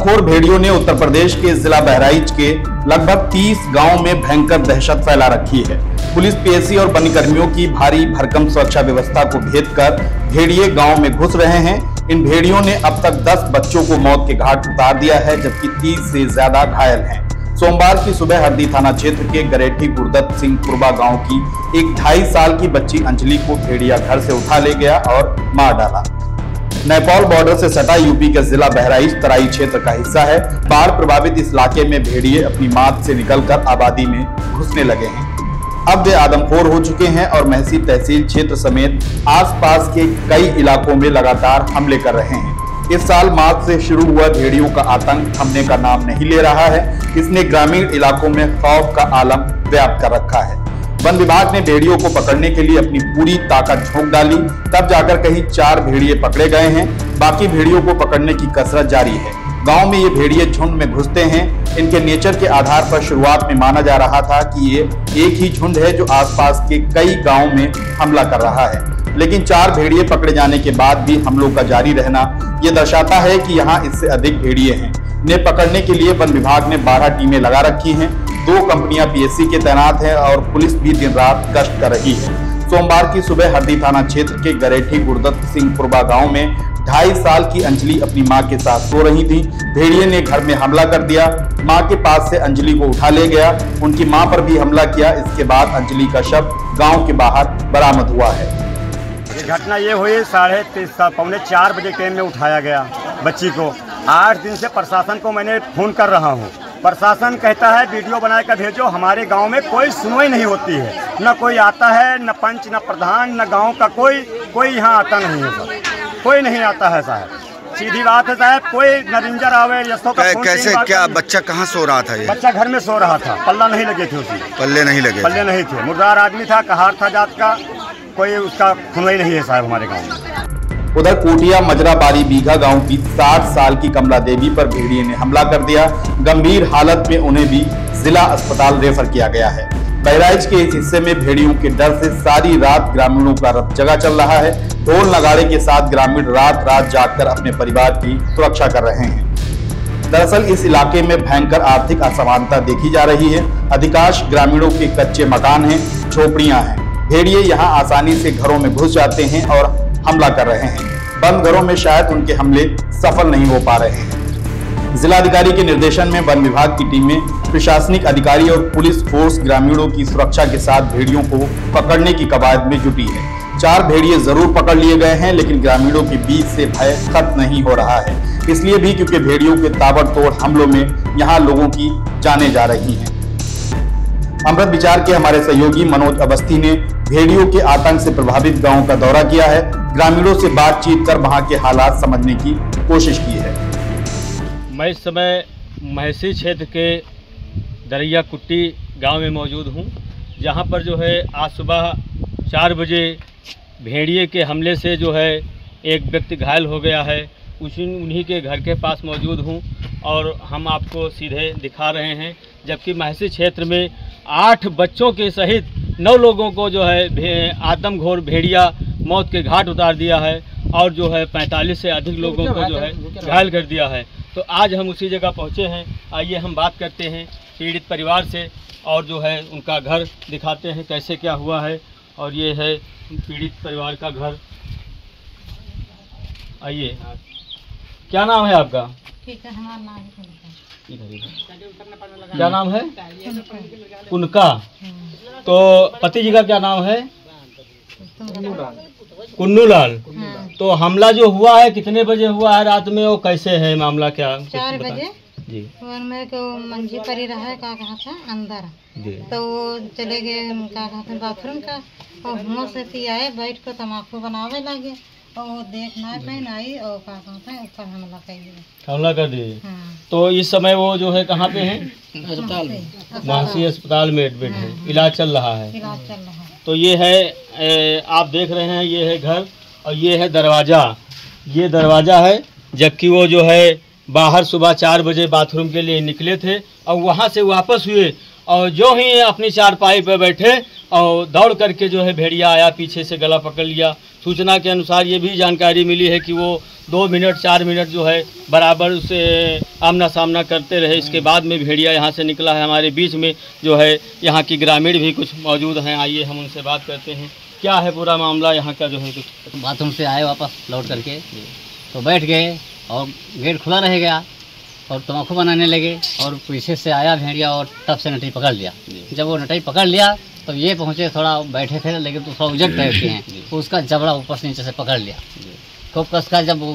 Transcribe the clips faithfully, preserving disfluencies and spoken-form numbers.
आदमखोर भेड़ियों ने उत्तर प्रदेश के जिला बहराइच के लगभग तीस गांवों में भयंकर दहशत फैला रखी है। पुलिस, पीएसी और वन्य कर्मियों की भारी भरकम सुरक्षा व्यवस्था को भेद कर भेड़िए गांव में घुस रहे हैं। इन भेड़ियों ने अब तक दस बच्चों को मौत के घाट उतार दिया है, जबकि तीस से ज्यादा घायल हैं। सोमवार की सुबह हरदी थाना क्षेत्र के गरेठी गुरदत्त सिंह पुरबा गांव की एक ढाई साल की बच्ची अंजलि को भेड़िया घर से उठा ले गया और मार डाला। नेपाल बॉर्डर से सटा यूपी का जिला बहराइच तराई क्षेत्र का हिस्सा है। बाढ़ प्रभावित इस इलाके में भेड़िए अपनी मात से निकलकर आबादी में घुसने लगे हैं। अब वे आदमखोर हो चुके हैं और महसी तहसील क्षेत्र समेत आसपास के कई इलाकों में लगातार हमले कर रहे हैं। इस साल मार्च से शुरू हुआ भेड़ियों का आतंक थमने का नाम नहीं ले रहा है। इसने ग्रामीण इलाकों में खौफ का आलम व्याप्त कर रखा है। वन विभाग ने भेड़ियों को पकड़ने के लिए अपनी पूरी ताकत झोंक डाली, तब जाकर कहीं चार भेड़िए पकड़े गए हैं। बाकी भेड़ियों को पकड़ने की कसरत जारी है। गांव में ये भेड़िए झुंड में घुसते हैं। इनके नेचर के आधार पर शुरुआत में माना जा रहा था कि ये एक ही झुंड है जो आसपास के कई गांवों में हमला कर रहा है, लेकिन चार भेड़िए पकड़े जाने के बाद भी हमलों का जारी रहना ये दर्शाता है कि यहाँ इससे अधिक भेड़िए हैं। इन्हें पकड़ने के लिए वन विभाग ने बारह टीमें लगा रखी हैं। दो कंपनियां पीएससी के तैनात हैं और पुलिस भी दिन रात गश्त कर रही है। सोमवार की सुबह हरदी थाना क्षेत्र के गरेठी गुरदत्त सिंह पुरबा गांव में ढाई साल की अंजलि अपनी मां के साथ सो रही थी। भेड़िए ने घर में हमला कर दिया। मां के पास से अंजलि को उठा ले गया। उनकी मां पर भी हमला किया। इसके बाद अंजलि का शव गाँव के बाहर बरामद हुआ है। घटना ये हुई साढ़े पौने चार बजे ट्रेन में उठाया गया बच्ची को। आठ दिन से प्रशासन को मैंने फोन कर रहा हूँ। प्रशासन कहता है वीडियो बना कर भेजो। हमारे गांव में कोई सुनवाई नहीं होती है, न कोई आता है, न पंच, न प्रधान, न गांव का कोई कोई यहाँ आता नहीं है सर, कोई नहीं आता है साहब। सीधी बात है साहब, कोई नरिंजर आवे यशो का फोन। कैसे क्या बच्चा कहाँ सो रहा था? ये बच्चा घर में सो रहा था। पल्ला नहीं लगे थे उसमें, पल्ले नहीं लगे पल्ले नहीं थे। मुर्दार आदमी था, कहार था जात का, कोई उसका सुनवाई नहीं है साहब हमारे गाँव में। उधर कोटिया मजरा बारी बीघा गांव की साठ साल की कमला देवी पर भेड़िए ने हमला कर दिया। गंभीर हालत में उन्हें भी जिला अस्पताल रेफर किया गया है। बहराइच के इस हिस्से में भेड़ियों के डर से सारी रात ग्रामीणों का रत जगा चल रहा है। ढोल नगाड़े के साथ ग्रामीण रात रात जागकर अपने परिवार की सुरक्षा कर रहे हैं। दरअसल इस इलाके में भयंकर आर्थिक असमानता देखी जा रही है। अधिकांश ग्रामीणों के कच्चे मकान हैं, झोपड़ियां हैं। भेड़िए यहाँ आसानी से घरों में घुस जाते हैं और हमला कर रहे हैं। बंद घरों में शायद उनके हमले सफल नहीं हो पा रहे हैं। जिलाधिकारी के निर्देशन में वन विभाग की टीमें, प्रशासनिक अधिकारी और पुलिस फोर्स ग्रामीणों की सुरक्षा के साथ भेड़ियों को पकड़ने की कवायद में जुटी है। चार भेड़िए जरूर पकड़ लिए गए हैं, लेकिन ग्रामीणों के बीच से भय खत्म नहीं हो रहा है। इसलिए भी क्योंकि भेड़ियों के ताबड़तोड़ हमलों में यहाँ लोगों की जानें जा रही हैं। अमृत विचार के हमारे सहयोगी मनोज अवस्थी ने भेड़ियों के आतंक से प्रभावित गांवों का दौरा किया है। ग्रामीणों से बातचीत कर वहां के हालात समझने की कोशिश की है। मैं इस समय महसी क्षेत्र के दरिया कुट्टी गांव में मौजूद हूं, जहां पर जो है आज सुबह चार बजे भेड़िए के हमले से जो है एक व्यक्ति घायल हो गया है। उसी उन्हीं के घर के पास मौजूद हूं और हम आपको सीधे दिखा रहे हैं। जबकि महसी क्षेत्र में आठ बच्चों के सहित नौ लोगों को जो है आदमखोर भेड़िया मौत के घाट उतार दिया है और जो है पैंतालीस से अधिक लोगों को जो है घायल कर दिया है। तो आज हम उसी जगह पहुंचे हैं। आइए हम बात करते हैं पीड़ित परिवार से और जो है उनका घर दिखाते हैं कैसे क्या हुआ है। और ये है पीड़ित परिवार का घर। आइए, क्या नाम है आपका? ठीक है, हमारा नाम है। क्या नाम है? कुनका। तो पति जी का क्या नाम है? कुन्नू लाल। तो हमला जो हुआ है कितने बजे हुआ है रात में, वो कैसे है मामला? क्या चार बजे जी। और मेरे को मंजी परी रहा है, क्या कहा था अंदर जी। तो वो चले गए क्या कहा था बाथरूम का, और मुँह से आए बैठ कर तम्बाकू बनावे लगे और वो देखना पहन आई और क्या कहा था ऊपर हमला कर दिया हमला कर दिए। हाँ। तो इस समय वो जो है कहाँ पे है? अस्पताल में, महसी अस्पताल में एडमिट है, इलाज चल रहा है। इलाज चल रहा है। तो ये है ए, आप देख रहे हैं, ये है घर और ये है दरवाज़ा। ये दरवाज़ा है, जबकि वो जो है बाहर सुबह चार बजे बाथरूम के लिए निकले थे और वहाँ से वापस हुए और जो ही अपनी चारपाई पर बैठे और दौड़ करके जो है भेड़िया आया, पीछे से गला पकड़ लिया, सूचना के अनुसार ये भी जानकारी मिली है कि वो दो मिनट चार मिनट जो है बराबर उससे आमना सामना करते रहे। इसके बाद में भेड़िया यहाँ से निकला है। हमारे बीच में जो है यहाँ की ग्रामीण भी कुछ मौजूद हैं, आइए हम उनसे बात करते हैं। क्या है पूरा मामला यहाँ का जो है? कुछ बाथरूम से आए वापस लौट करके तो बैठ गए और गेट खुला रह गया और तम्बाकू बनाने लगे और पीछे से आया भेड़िया और तब से नटाई पकड़ लिया। जब वो नटाई पकड़ लिया तो ये पहुँचे, थोड़ा बैठे थे लेकिन तो थोड़ा उजट टाइप के हैं, उसका जबड़ा ऊपर से नीचे से पकड़ लिया खूब कस का। जब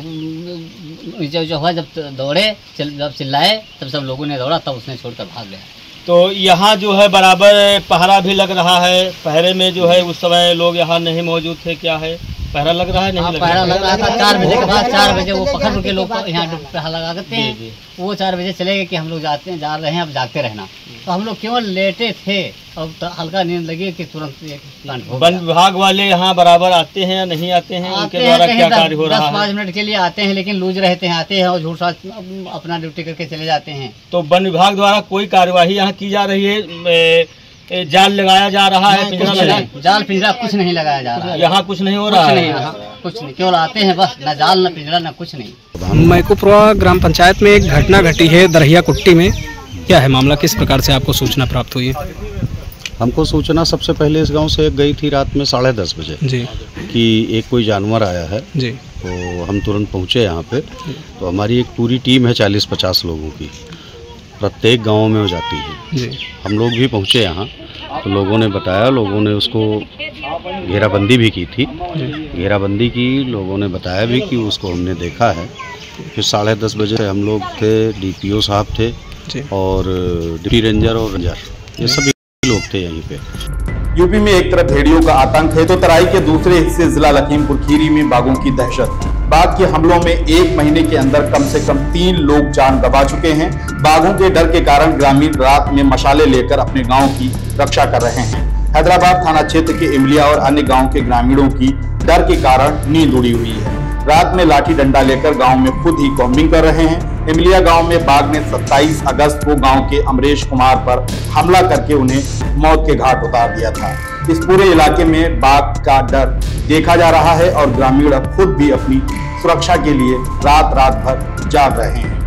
नीचे जो हुआ, जब दौड़े जब चिल्लाए तब सब लोगों ने दौड़ा, तब उसने छोड़कर भाग गया। तो यहाँ जो है बराबर पहरा भी लग रहा है। पहरे में जो है उस समय लोग यहाँ नहीं मौजूद थे, क्या है पहरा लग रहा है? नहीं लग रहा, पहरा लग रहा था। चार बजे के बाद चार बजे वो पकड़ के लोग यहाँ पहरा लगा देते हैं। वो चार बजे चले गए कि हम लोग जाते हैं जा रहे हैं, अब जागते रहना। तो हम लोग केवल लेटे थे और हल्का नींद लगी कि तुरंत वन विभाग वाले यहाँ बराबर आते हैं या नहीं आते हैं? उनके द्वारा क्या कार्य हो रहा है? दस पाँच मिनट के लिए आते हैं लेकिन लूज रहते हैं, आते हैं और झूठ साथ अपना ड्यूटी करके चले जाते हैं। तो वन विभाग द्वारा कोई कार्यवाही यहाँ की जा रही है? जाल लगाया जा रहा है? पिंजरा लगा? जाल पिंजरा कुछ नहीं लगाया जा रहा है। यहाँ कुछ नहीं हो रहा है? नहीं, कुछ नहीं, केवल आते हैं बस, न जाल न पिंजरा न कुछ नहीं। मैकोपुरा ग्राम पंचायत में एक घटना घटी है दरहिया कुट्टी में। क्या है मामला, किस प्रकार से आपको सूचना प्राप्त हुई है? हमको सूचना सबसे पहले इस गांव से गई थी रात में साढ़े दस बजे जी कि एक कोई जानवर आया है जी। तो हम तुरंत पहुंचे यहाँ पे। तो हमारी एक पूरी टीम है चालीस पचास लोगों की, प्रत्येक गांव में हो जाती है जी। हम लोग भी पहुंचे यहाँ तो लोगों ने बताया, लोगों ने उसको घेराबंदी भी की थी। घेराबंदी की लोगों ने बताया भी कि उसको हमने देखा है। फिर साढ़े दस बजे से हम लोग थे, डीपीओ साहब थे और डिप्टी रेंजर और रेंजर, ये सभी लोग थे यहीं पे। यूपी में एक तरफ भेड़ियों का आतंक है तो तराई के दूसरे हिस्से जिला लखीमपुर खीरी में बाघों की दहशत। बाघ के हमलों में एक महीने के अंदर कम से कम तीन लोग जान गंवा चुके हैं। बाघों के डर के कारण ग्रामीण रात में मशाले लेकर अपने गांव की रक्षा कर रहे हैं। हैदराबाद थाना क्षेत्र के इमलिया और अन्य गांव के ग्रामीणों की डर के कारण नींद उड़ी हुई है। रात में लाठी डंडा लेकर गांव में खुद ही कॉम्बिंग कर रहे हैं। इमलिया गांव में बाघ ने सत्ताईस अगस्त को गांव के अमरेश कुमार पर हमला करके उन्हें मौत के घाट उतार दिया था। इस पूरे इलाके में बाघ का डर देखा जा रहा है और ग्रामीण अब खुद भी अपनी सुरक्षा के लिए रात रात भर जाग रहे हैं।